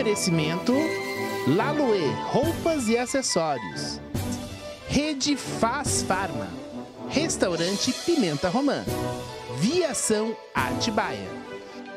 Oferecimento Lalue, roupas e acessórios. Rede Faz Farma. Restaurante Pimenta Romã. Viação Atibaia.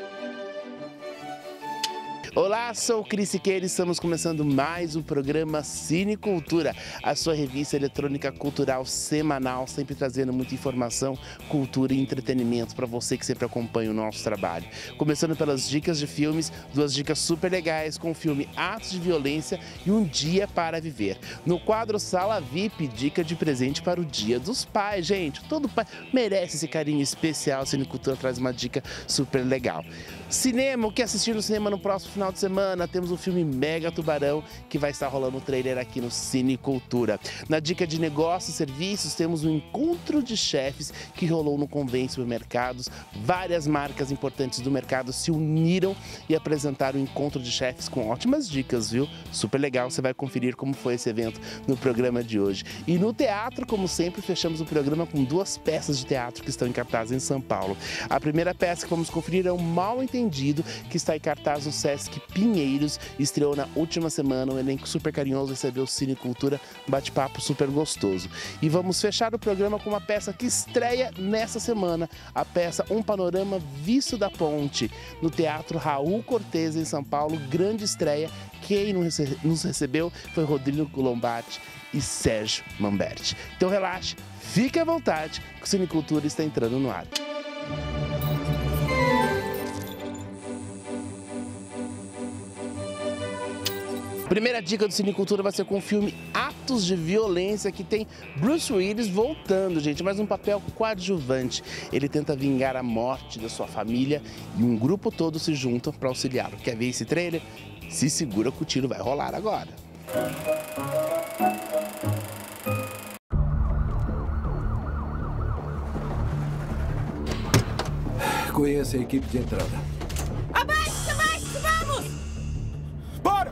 Olá, sou o Cris Siqueira e estamos começando mais um programa Cinecultura, a sua revista eletrônica cultural semanal, sempre trazendo muita informação, cultura e entretenimento para você que sempre acompanha o nosso trabalho. Começando pelas dicas de filmes, duas dicas super legais com o filme Atos de Violência e Um Dia para Viver. No quadro Sala VIP, dica de presente para o Dia dos Pais, gente. Todo pai merece esse carinho especial, Cinecultura traz uma dica super legal. Cinema, o que assistir no cinema no próximo final de semana? Temos o filme Mega Tubarão, que vai estar rolando o trailer aqui no Cinecultura. Na dica de negócios e serviços, temos um encontro de chefes que rolou no Convém Supermercados. Várias marcas importantes do mercado se uniram e apresentaram o encontro de chefes com ótimas dicas, viu? Super legal, você vai conferir como foi esse evento no programa de hoje. E no teatro, como sempre, fechamos o programa com duas peças de teatro que estão em cartaz em São Paulo. A primeira peça que vamos conferir é o Mal Entendido, que está em cartaz no Sesc Pinheiros, estreou na última semana, um elenco super carinhoso, recebeu Cinecultura, bate-papo super gostoso. E vamos fechar o programa com uma peça que estreia nessa semana, a peça Um Panorama Visto da Ponte, no Teatro Raul Cortez, em São Paulo, grande estreia. Quem nos recebeu foi Rodrigo Lombardi e Sérgio Mamberti. Então relaxe, fique à vontade, que o Cinecultura está entrando no ar. Primeira dica do Cinecultura vai ser com o filme Atos de Violência, que tem Bruce Willis voltando, gente, mas um papel coadjuvante. Ele tenta vingar a morte da sua família e um grupo todo se junta para auxiliá-lo. Quer ver esse trailer? Se segura que o tiro vai rolar agora. Conheça a equipe de entrada. Abaixo, vamos! Para!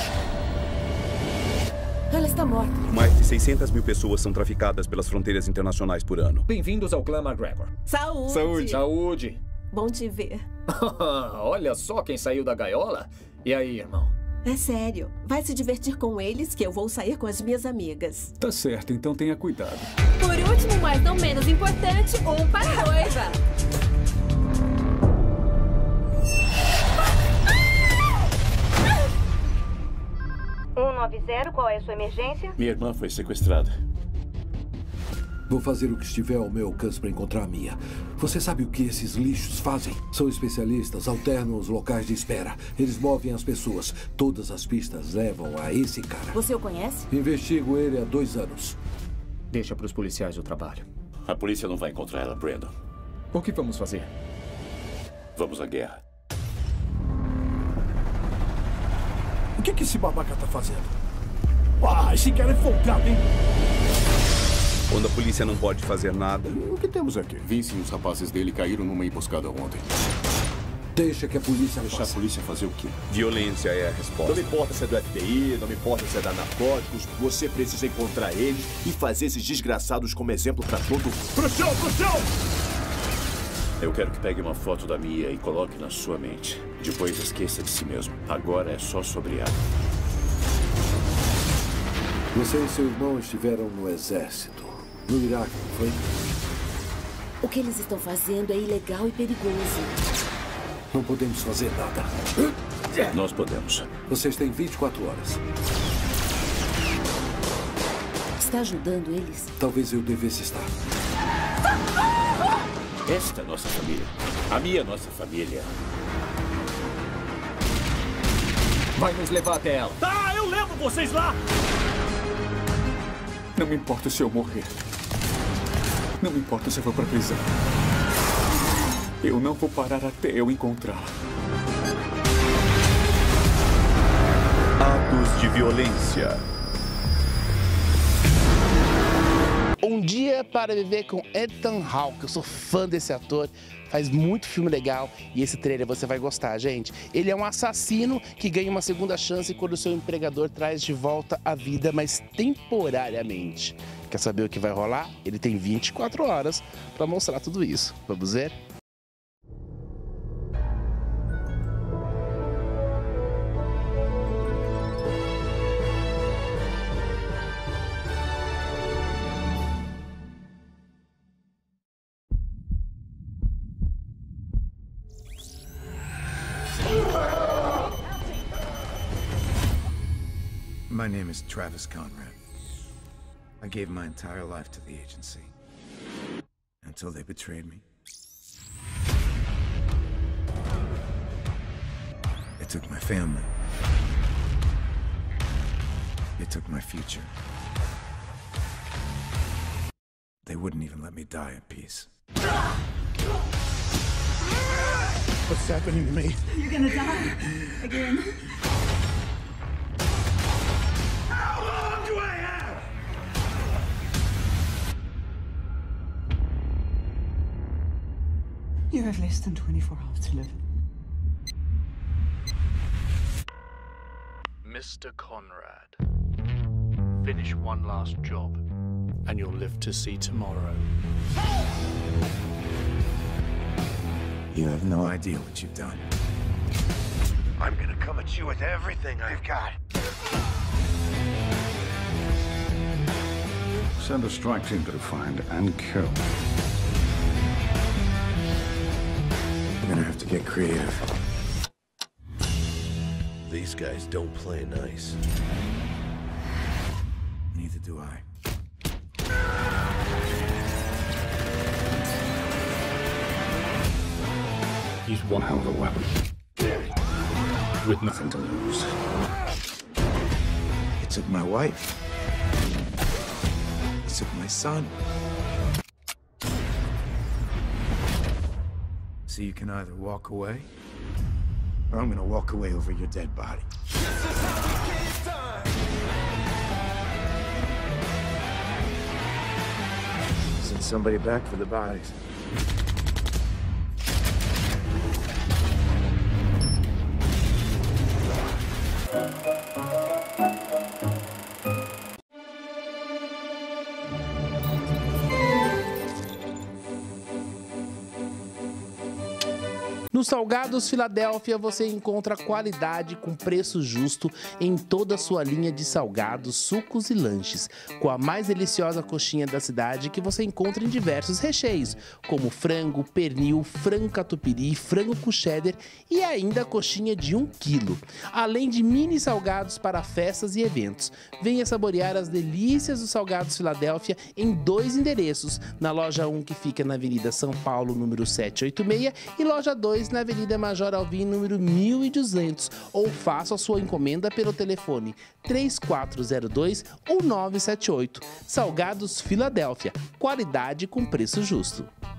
Ela está morta. Mais de 600 mil pessoas são traficadas pelas fronteiras internacionais por ano. Bem-vindos ao clã McGregor. Saúde! Saúde! Bom te ver. Olha só quem saiu da gaiola. E aí, irmão? É sério. Vai se divertir com eles que eu vou sair com as minhas amigas. Tá certo, então tenha cuidado. Por último, mas não menos importante, um para a noiva. 190, qual é a sua emergência? Minha irmã foi sequestrada. Vou fazer o que estiver ao meu alcance para encontrar a Mia. Você sabe o que esses lixos fazem? São especialistas, alternam os locais de espera. Eles movem as pessoas. Todas as pistas levam a esse cara. Você o conhece? Investigo ele há 2 anos. Deixa para os policiais o trabalho. A polícia não vai encontrar ela, Brandon. O que vamos fazer? Vamos à guerra. O que esse babaca tá fazendo? Ah, esse cara é folgado, hein? Quando a polícia não pode fazer nada, O que temos aqui? Vince e os rapazes dele caíram numa emboscada ontem. Deixa que a polícia Deixar a faça. polícia fazer o quê? violência é a Não resposta. me importa se é do FBI, não me importa se é da narcóticos. Você precisa encontrar eles e fazer esses desgraçados como exemplo pra todo mundo. Pro chão! Eu quero que pegue uma foto da Mia e coloque na sua mente. Depois esqueça de si mesmo. Agora é só sobre ela. Você e seu irmão estiveram no exército. No Iraque, não foi? O que eles estão fazendo é ilegal e perigoso. Não podemos fazer nada. Nós podemos. Vocês têm 24 horas. Está ajudando eles? Talvez eu devesse estar. Esta é nossa família. A Mia é nossa família. Vai nos levar até ela. Ah, eu levo vocês lá! Não me importa se eu morrer. Não me importa se eu for pra prisão. Eu não vou parar até eu encontrá-la. Atos de Violência. Um Dia para Viver com Ethan Hawke. Eu sou fã desse ator, faz muito filme legal e esse trailer você vai gostar, gente. Ele é um assassino que ganha uma segunda chance quando o seu empregador traz de volta a vida, mas temporariamente. Quer saber o que vai rolar? Ele tem 24 horas para mostrar tudo isso. Vamos ver? My name is Travis Conrad. I gave my entire life to the agency. Until they betrayed me. They took my family. They took my future. They wouldn't even let me die in peace. What's happening to me? You're gonna die. Again. How long do I have? You have less than 24 hours to live. Mr. Conrad, finish one last job, and you'll live to see tomorrow. You have no idea what you've done. I'm gonna come at you with everything I've got. Send a strike team to find and kill. We're gonna have to get creative. These guys don't play nice. Neither do I. He's one hell of a weapon. With nothing to lose. He took my wife. He took my son. So you can either walk away, or I'm gonna walk away over your dead body. Send somebody back for the bodies. No Salgados Filadélfia você encontra qualidade com preço justo em toda a sua linha de salgados, sucos e lanches, com a mais deliciosa coxinha da cidade que você encontra em diversos recheios, como frango, pernil, frango catupiry, frango com cheddar e ainda a coxinha de 1 quilo, além de mini salgados para festas e eventos. Venha saborear as delícias dos Salgados Filadélfia em 2 endereços, na loja 1 que fica na Avenida São Paulo, número 786, e loja 2 na Avenida Major Alvim, número 1200, ou faça a sua encomenda pelo telefone 3402 ou 978. Salgados Filadélfia, qualidade com preço justo.